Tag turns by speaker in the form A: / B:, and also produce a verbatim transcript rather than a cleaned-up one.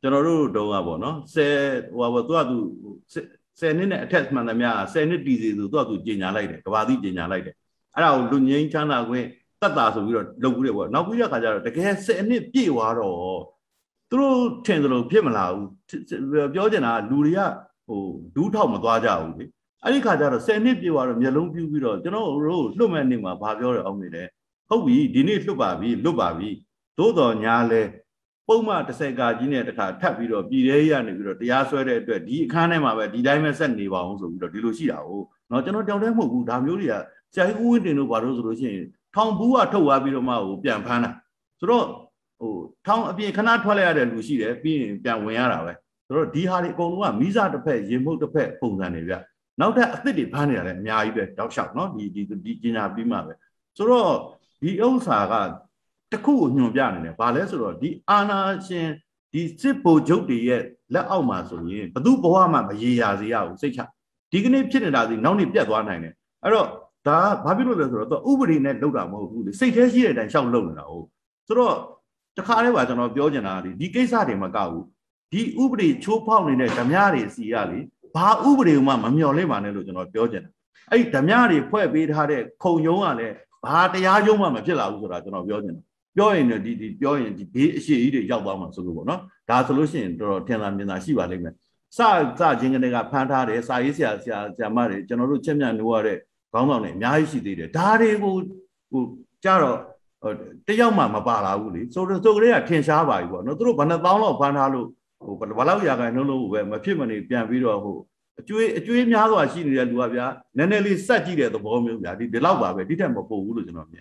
A: ကျွန်တော်တို့တုန်းကပေါ့နော်ဆယ်ဟိုဟာသူကသူဆယ်နှစ်နဲ့အထက်မှန်သမျှဆယ်နှစ်တီစီဆိုသူကသူကြီးညာလိုက်တယ်ကဘာတိကြီးညာလိုက်တယ်အဲ့ဒါကိုလူငင်းချမ်းသာခွင့်တတ်တာဆိုပြီးတော့လုပ်ပြီးတယ်ပေါ့နောက်ပြီးတဲ့ခါကျတော့တကယ်ဆယ်နှစ်ပြည့်သွားတော့သူတို့ထင်သလိုဖြစ်မလာဘူးပြောချင်တာလူတွေကဟိုဒူးထောက်မသွားကြဘူးလေအဲ့ဒီခါကျတော့ဆယ်နှစ်ပြည့်သွားတော့မျက်လုံးပြူးပြီးတော့ကျွန်တော်တို့လွတ်မဲ့နေမှာဘာပြောရအောင်နေလဲဟုတ်ပြီဒီနေ့လွတ်ပါပြီလွတ်ပါပြီသို့တော်ညာလဲပုံမှန်တစ်ဆယ်ကာကြီးနဲ့တခါထပ်ပြီးတော့ပြည်သေးရနေပြီးတော့တရားစွဲတဲ့အတွက်ဒီအခန်းထဲမှာပဲဒီတိုင်းပဲဆက်နေပါအောင်ဆိုပြီးတော့ဒီလိုရှိတာဟုတ်เนาะကျွန်တော်တောင်းတမဟုတ်ဘူးဒါမျိုးတွေကဆရာကြီးဦးဝင်းတင်တို့ဘာလို့ဆိုလို့ရှိရင်ထောင်ဘူးကထုတ်သွားပြီးတော့မှဟိုပြန်ဖမ်းတာဆိုတော့ဟိုထောင်အပြင်ခဏထွက်လိုက်ရတဲ့လူရှိတယ်ပြီးရင်ပြန်ဝင်ရတာပဲဆိုတော့ဒီဟာတွေအကုန်လုံးကမိစားတစ်ဖက်ရေမုတ်တစ်ဖက်ပုံစံတွေဗျနောက်ထပ်အသစ်တွေဖမ်းနေရတယ်အများကြီးပဲတောက်လျှောက်เนาะဒီဒီဒီကျင်ညာပြီးမှပဲဆိုတော့ဒီဥစ္စာကတခုကိုညွန်ပြနေတယ်ဘာလဲဆိုတော့ဒီအာနာရှင်ဒီစစ်ဗိုလ်ချုပ်တွေရဲ့လက်အောက်မှာဆိုရင်ဘသူဘဝမှာမရေရာစေရဘူးစိတ်ချဒီကနေ့ဖြစ်နေတာစီနောက်နေ့ပြတ်သွားနိုင်တယ်အဲ့တော့ဒါဘာဖြစ်လို့လဲဆိုတော့ဥပဒေနဲ့လုပ်တာမဟုတ်ဘူးလေစိတ်แท้ရှိတဲ့အတိုင်းရှောက်လုပ်နေတာဟုတ်ဆိုတော့တခါတည်းပါကျွန်တော်ပြောချင်တာဒီဒီကိစ္စတွေမကောက်ဘူးဒီဥပဒေချိုးဖောက်နေတဲ့ဓမြတွေစီရလေဘာဥပဒေမှမမျှော်လင့်ပါနဲ့လို့ကျွန်တော်ပြောချင်တယ်အဲ့ဓမြတွေဖွဲ့ပေးထားတဲ့ခုံရုံးကလည်းဘာတရားရုံးမှမဖြစ်လာဘူးဆိုတာကျွန်တော်ပြောချင်တယ်ပြောရင်ဒီဒီပြောရင်ဒီဘေးအရှိကြီးတွေရောက်သွားမှာဆိုလို့ပေါ့နော်ဒါဆိုလို့ရှိရင်တော်တော်ထင်သာမြင်သာရှိပါလိမ့်မယ်စစချင်းကနေကဖမ်းထားတယ်စာရေးဆရာဆရာဆရာမတွေကျွန်တော်တို့ချက်မြတ်နိုးရတဲ့ခေါင်းဆောင်တွေအများကြီးရှိသေးတယ်ဒါတွေကိုဟိုကြတော့တယောက်မှမပါလာဘူးလေဆိုတော့ဆိုကလေးကထင်ရှားပါပြီပေါ့နော်သူတို့ဘယ်နှသောင်းလောက်ဖမ်းထားလို့ဟိုဘယ်လောက်ရာခိုင်နှုန်းလို့ပဲမဖြစ်မနေပြန်ပြီးတော့ဟိုအကျွေးအကျွေးများစွာရှိနေတဲ့လူကဗျာနည်းနည်းလေးစက်ကြည့်တဲ့သဘောမျိုးဗျာဒီဒီလောက်ပါပဲဒီထက်မပိုဘူးလို့ကျွန်တော်မြင်